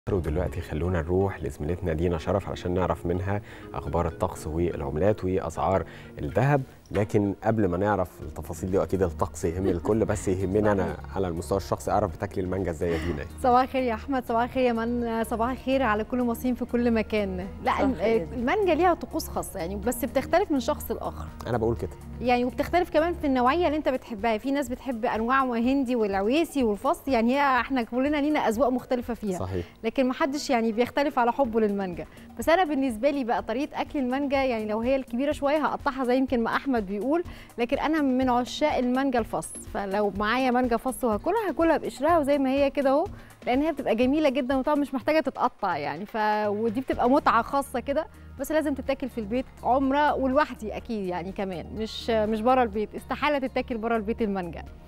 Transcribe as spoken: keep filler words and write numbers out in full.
ودلوقتي خلونا نروح لزميلتنا دينا شرف علشان نعرف منها اخبار الطقس والعملات واسعار الذهب. لكن قبل ما نعرف التفاصيل دي، واكيد الطقس يهم الكل، بس يهمني انا على المستوى الشخصي اعرف بتاكلي المانجا ازاي يا دينا؟ صباح الخير يا احمد، صباح الخير يا من، صباح الخير على كل المصريين في كل مكان. لا المانجا ليها طقوس خاصه يعني، بس بتختلف من شخص لاخر. انا بقول كده يعني، وبتختلف كمان في النوعيه اللي انت بتحبها. في ناس بتحب انواع هندي والعويسي والفص، يعني هي احنا كلنا لينا اذواق مختلفه فيها. صحيح. لكن ما حدش يعني بيختلف على حبه للمانجا. بس انا بالنسبه لي بقى طريقه اكل المانجا، يعني لو هي الكبيره شويه هقطعها زي يمكن ما احمد بيقول، لكن انا من عشاق المانجا الفص. فلو معايا مانجا فص وهاكلها هاكلها بقشرها وزي ما هي كده اهو، لان هي بتبقى جميله جدا وطبعا مش محتاجه تتقطع يعني. ف ودي بتبقى متعه خاصه كده، بس لازم تتاكل في البيت عمره ولوحدي اكيد يعني، كمان مش مش بره البيت. استحاله تتاكل بره البيت المانجا.